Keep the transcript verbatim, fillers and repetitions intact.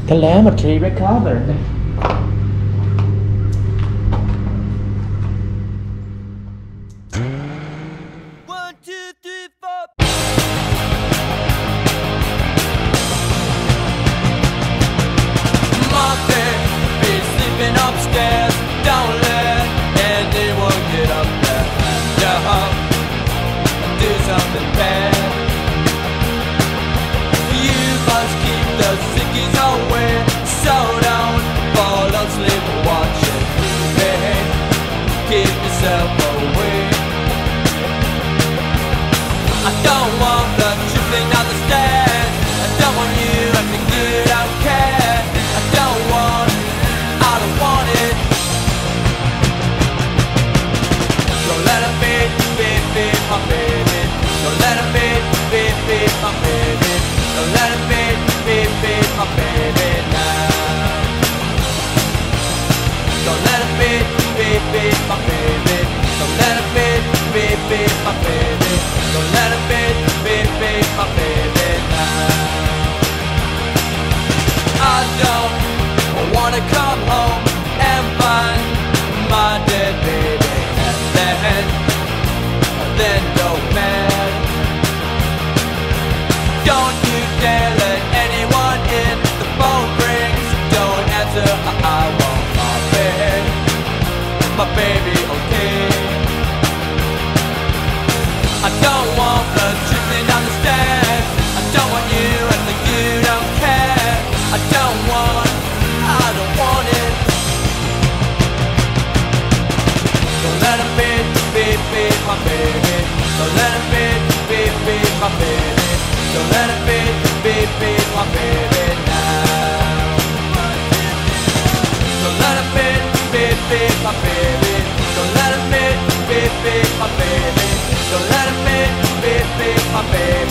Telemetry recovered. One, two, three, four. Monty be sleeping upstairs. Don't let anyone get up there. Yeah, do something bad. You must keep the sickies away, so don't fall asleep watching T V. Keep yourself away. I don't want the tripling down the stairs. I don't want you acting good, I don't care. I don't want, I don't want it. Don't let it be, be, be my baby. Don't let it be, be, be my baby. Don't let it be, be, be my baby now. Don't let it be, be, be my baby. Don't let it be, be, be my baby. Don't let it be, be, be my baby now. I don't wanna come home and find my dead baby, and then, then go mad. Don't you dare let anyone in. The phone rings, don't answer. I want my bed, my baby, okay. I don't want the tripling down the stairs. I don't want you acting you don't care. I don't want, I don't want it. Don't let it be, be, be my baby. Don't let it be, be, be my baby. Don't let it be, be, be my baby now. Don't let it be, be, be my baby. Don't let it be, be, be my baby. Don't let it be, be, be my baby.